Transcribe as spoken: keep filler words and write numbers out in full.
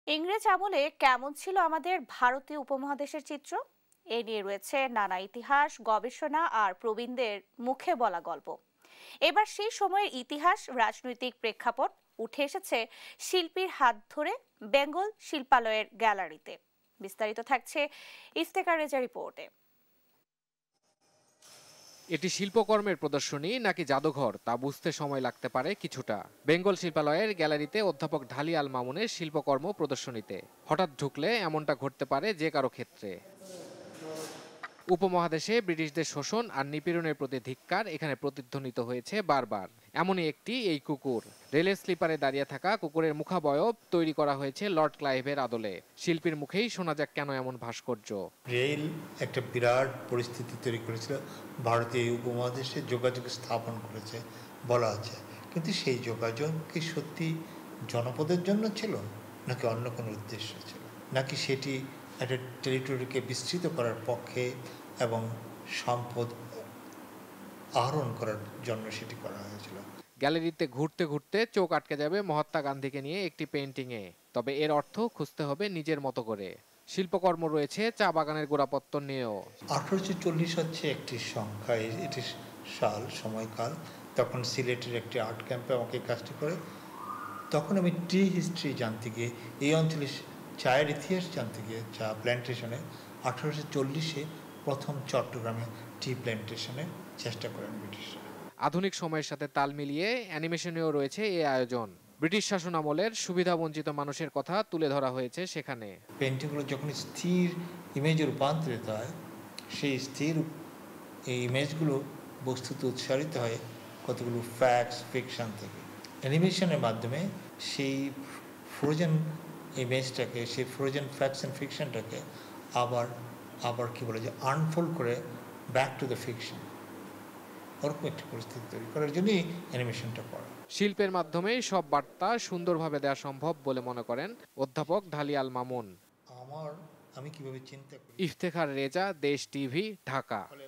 ইংরেজ আমলে কেমন ছিল আমাদের ভারতীয় উপমহাদেশের চিত্র? এ নিয়ে রয়েছে নানা ইতিহাস গবেষণা আর প্রবীণদের মুখে বলা গল্প। এবার সেই সময়ের ইতিহাস রাজনৈতিক প্রেক্ষাপট উঠে এসেছে শিল্পীর হাত ধরে বেঙ্গল শিল্পালয়ের গ্যালারিতে। বিস্তারিত থাকছে ইফতেখার রেজা রিপোর্টে। এটি শিল্পকর্মের প্রদর্শনী নাকি জাদুঘর তা বুঝতে সময় লাগতে পারে কিছুটা। বেঙ্গল শিল্পালয়ের গ্যালারিতে অধ্যাপক ঢালী আল মামুনের শিল্পকর্ম প্রদর্শনীতে হঠাৎ ঢুকলে এমনটা ঘটতে পারে যে কারো ক্ষেত্রে। উপমহাদেশে ব্রিটিশদের শোষণ আর নিপীড়নের প্রতি ধিক্কার এখানে প্রতিধ্বনিত হয়েছে বারবার। এমনই একটি এই কুকুর। রেলের স্লিপারে দাঁড়িয়ে থাকা কুকুরের মুখাবয়ব তৈরি করা হয়েছে লর্ড ক্লাইভের আদলে। শিল্পীর মুখেই শোনা যাক কেন এমন ভাস্কর্য। রেল একটা বিরাট পরিস্থিতি তৈরি করেছিল, ভারতীয় উপমহাদেশে যোগাযোগ স্থাপন করেছে বলা আছে, কিন্তু সেই যোগাযোগ কি সত্যি জনপদের জন্য ছিল নাকি অন্য কোনো উদ্দেশ্য ছিল, নাকি সেটি একটা টেরিটরিকে বিস্তৃত করার পক্ষে এবং সম্পদ আহরণ করার জন্য সেটি করা হয়েছিল। গ্যালারিতে ঘুরতে ঘুরতে চোখ আটকে যাবে মহাত্মা গান্ধীকে নিয়ে একটি পেইন্টিংয়ে। তবে এর অর্থ খুঁজতে হবে নিজের মতো করে। শিল্পকর্ম রয়েছে চা বাগানের গোড়াপত্তন নিয়েও। আঠারোশো চল্লিশ হচ্ছে একটি সংখ্যা, এটি সাল সময়কাল। তখন সিলেটের একটি আর্ট ক্যাম্পে আমাকে কাজটি করে, তখন আমি টি হিস্ট্রি জানতে গিয়ে, এই অঞ্চলে চায়ের ইতিহাস জানতে গিয়ে, চা প্ল্যান্টেশনে আঠারোশো চল্লিশে প্রথম চট্টগ্রামে টি প্ল্যান্টেশনের চেষ্টা করেন ব্রিটিশরা। আধুনিক সময়ের সাথে তাল মিলিয়ে অ্যানিমেশনেও রয়েছে এই আয়োজন। ব্রিটিশ শাসন আমলের সুবিধাবঞ্চিত মানুষের কথা তুলে ধরা হয়েছে সেখানে। পেন্টিংগুলো যখন স্থির ইমেজে রূপান্তরিত হয়, সেই স্থির এই ইমেজগুলো বস্তুতে উৎসারিত হয় কতগুলো ফ্যাক্টস ফিকশন থেকে। অ্যানিমেশনের মাধ্যমে সেই ফ্রোজেন ইমেজটাকে, সেই ফ্রোজেন ফ্যাক্টস অ্যান্ড ফিকশনটাকে আবার আবার কি বলে যে আনফোল্ড করে ব্যাক টু দ্য ফিকশন, ওরকম একটি পরিস্থিতি তৈরি করার জন্যই অ্যানিমেশনটা করা। শিল্পের মাধ্যমে সব বার্তা সুন্দরভাবে দেওয়া সম্ভব বলে মনে করেন অধ্যাপক ঢালী আল মামুন। আমার আমি কিভাবে চিন্তা করি। ইফতেখার রেজা, দেশ টিভি, ঢাকা।